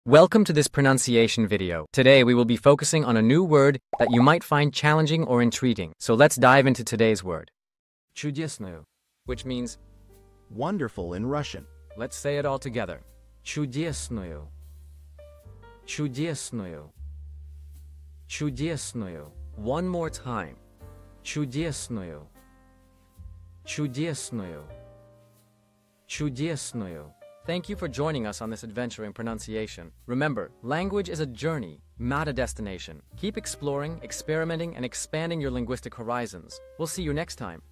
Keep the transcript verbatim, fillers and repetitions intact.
Welcome to this pronunciation video. Today we will be focusing on a new word that you might find challenging or intriguing. So let's dive into today's word. Чудесную, which means wonderful in Russian. Let's say it all together. Чудесную. Чудесную. Чудесную. One more time. Чудесную. Чудесную. Чудесную. Thank you for joining us on this adventure in pronunciation. Remember, language is a journey, not a destination. Keep exploring, experimenting, and expanding your linguistic horizons. We'll see you next time.